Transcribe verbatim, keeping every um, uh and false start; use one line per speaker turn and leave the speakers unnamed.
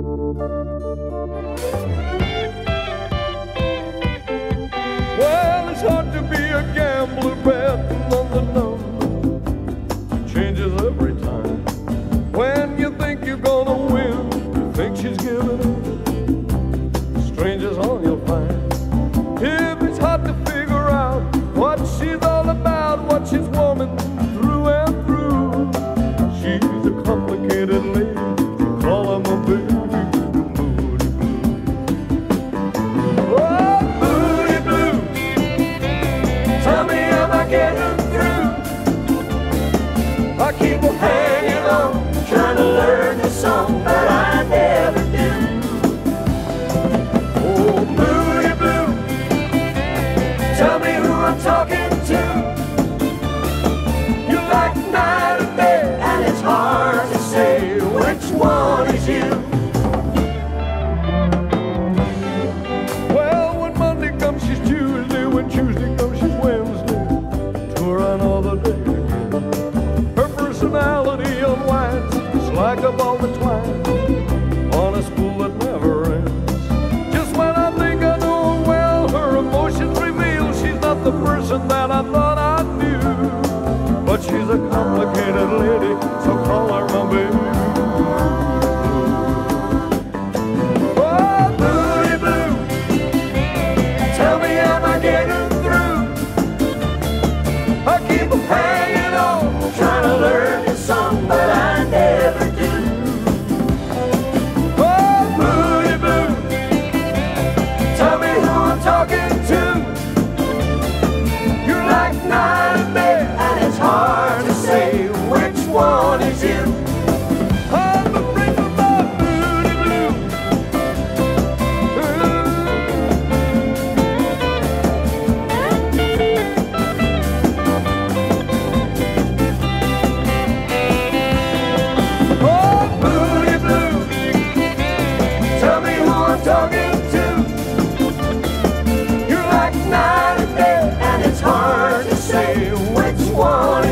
Well, it's hard to be a gambler betting on the number. Changes every time. When you think you're gonna win, you think she's giving in. Strangers all you'll find. If it's hard to figure out what she's all about, what she's woman through and through, she's a complicated lady. Call her my baby.
I keep on hanging on, trying to learn the song, but I never do. Oh, Moody Blue, tell me who I'm talking to. You like night and day, and it's hard to say which one is you.
Well, when Monday comes, she's Tuesday. When Tuesday comes, she's Wednesday. To run all the day. Personality unwinds, it's like a ball that twines on a spool that never ends. Just when I think I know her well, her emotions reveal she's not the person that I thought I knew. But she's a complicated lady, so call her my baby.
Oh, Moody Blue, tell me, am I getting through? I keep on hanging on, trying to learn this song, but I never do. Oh, Moody Blue, tell me who I'm talking to. You're like night and day, and it's hard to say which one is you.
I'm afraid of my Moody Blue.
Oh, Moody Blue, tell me who I'm talking to. You're like night and day, and it's hard to say which one